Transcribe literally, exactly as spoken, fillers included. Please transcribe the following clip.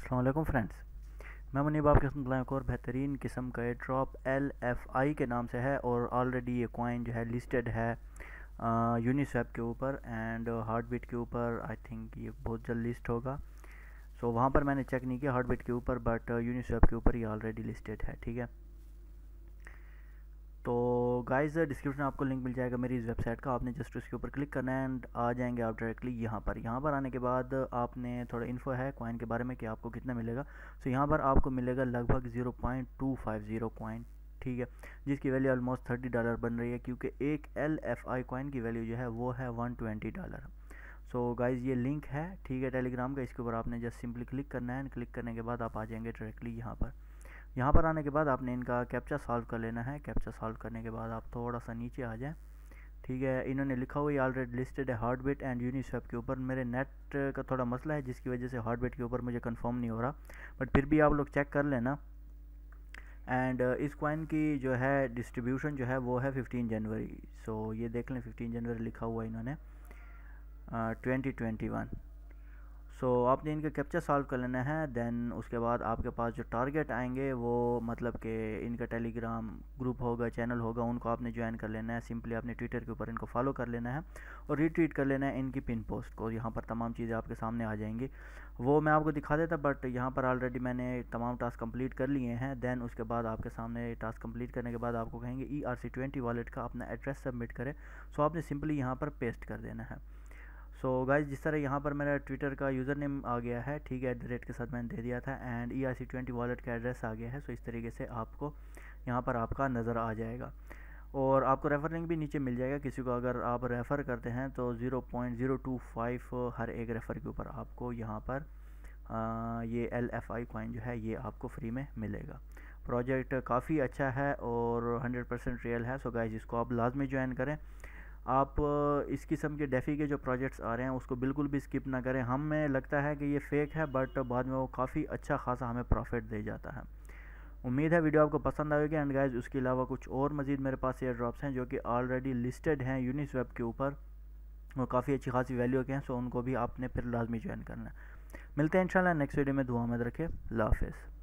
अस्सलाम वालेकुम फ्रेंड्स, मैं मुनीब आपके साथ एक और बेहतरीन किस्म का air drop L F I के नाम से है और ऑलरेडी ये कॉइन जो है लिस्टेड है यूनिस्वैप के ऊपर एंड हार्टबीट के ऊपर। आई थिंक ये बहुत जल्द लिस्ट होगा। सो so, वहाँ पर मैंने चेक नहीं किया हार्टबीट के ऊपर, बट यूनिस्वैप के ऊपर ये ऑलरेडी लिस्टेड है। ठीक है, तो गाइस डिस्क्रिप्शन में आपको लिंक मिल जाएगा मेरी इस वेबसाइट का। आपने जस्ट उसके ऊपर क्लिक करना है एंड आ जाएंगे आप डायरेक्टली यहाँ पर। यहाँ पर आने के बाद आपने थोड़ा इन्फो है कॉइन के बारे में कि आपको कितना मिलेगा। सो यहाँ पर आपको मिलेगा लगभग zero point two five zero coin. ठीक है, जिसकी वैल्यू ऑलमोस्ट थर्टी डॉलर बन रही है, क्योंकि एक एल एफ आई कॉइन की वैल्यू जो है वो है one twenty dollar. So guys ये लिंक है, ठीक है, टेलीग्राम का। इसके ऊपर आपने जस्ट सिंपली क्लिक करना है एंड क्लिक करने के बाद आप आ जाएंगे डायरेक्टली यहाँ पर। यहाँ पर आने के बाद आपने इनका कैप्चा सॉल्व कर लेना है। कैप्चा सॉल्व करने के बाद आप थोड़ा सा नीचे आ जाएं। ठीक है, इन्होंने लिखा हुआ है ऑलरेडी लिस्टेड है हार्टबीट एंड यूनिस्वैप के ऊपर। मेरे नेट का थोड़ा मसला है जिसकी वजह से हार्टबीट के ऊपर मुझे कंफर्म नहीं हो रहा, बट फिर भी आप लोग चेक कर लेना। एंड इस कॉइन की जो है डिस्ट्रीब्यूशन जो है वो है फिफ्टीन जनवरी। सो ये देख लें, फिफ्टीन जनवरी लिखा हुआ है इन्होंने twenty twenty one. So so, आपने इनका कैप्चा सॉल्व कर लेना है। देन उसके बाद आपके पास जो टारगेट आएंगे वो मतलब कि इनका टेलीग्राम ग्रुप होगा, चैनल होगा, उनको आपने ज्वाइन कर लेना है। सिंपली आपने ट्विटर के ऊपर इनको फॉलो कर लेना है और रीट्वीट कर लेना है इनकी पिन पोस्ट को। यहाँ पर तमाम चीज़ें आपके सामने आ जाएंगी, वो मैं आपको दिखा देता, बट यहाँ पर ऑलरेडी मैंने तमाम टास्क कंप्लीट कर लिए हैं। देन उसके बाद आपके सामने टास्क कंप्लीट करने के बाद आपको कहेंगे E R C twenty wallet का अपना एड्रेस सबमिट करें। सो आपने सिंपली यहाँ पर पेस्ट कर देना है। सो so गाइज जिस तरह यहाँ पर मेरा ट्विटर का यूज़र नेम आ गया है, ठीक है, एट द रेट के साथ मैंने दे दिया था, and E R C twenty wallet का एड्रेस आ गया है। सो so इस तरीके से आपको यहाँ पर आपका नज़र आ जाएगा और आपको रेफ़र लिंक भी नीचे मिल जाएगा। किसी को अगर आप रेफ़र करते हैं तो zero point zero two five हर एक रेफ़र के ऊपर आपको यहाँ पर आ, ये एल एफ आई कॉइन जो है ये आपको फ्री में मिलेगा। प्रोजेक्ट काफ़ी अच्छा है और हंड्रेड परसेंट रियल है। सो so गाइज इसको आप लाजमी ज्वाइन करें। आप इस किस्म के डेफ़ी के जो प्रोजेक्ट्स आ रहे हैं उसको बिल्कुल भी स्किप ना करें। हमें लगता है कि ये फ़ेक है, बट बाद में वो काफ़ी अच्छा खासा हमें प्रॉफिट दे जाता है। उम्मीद है वीडियो आपको पसंद आएगी। एंड गाइज उसके अलावा कुछ और मज़ीद मेरे पास एयर ड्रॉप्स हैं जो कि ऑलरेडी लिस्टेड हैं यूनिस्वैप के ऊपर, वो काफ़ी अच्छी खासी वैल्यू के हैं। सो उनको भी आपने फिर लाजमी ज्वाइन करना है। मिलते हैं इंशाल्लाह नेक्स्ट वीडियो में। दुआ में रखें। अल्लाह हाफ़िज़।